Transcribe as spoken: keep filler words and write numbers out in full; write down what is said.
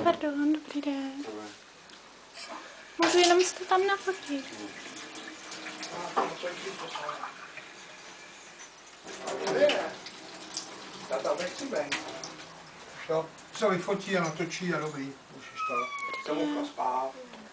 Pardon, dobrý den. Můžu jenom to tam nafotit. Já tam nechci být. Jo, se vyfotí a natočí a dobrý. Můžeš to. Jsem mohla spát.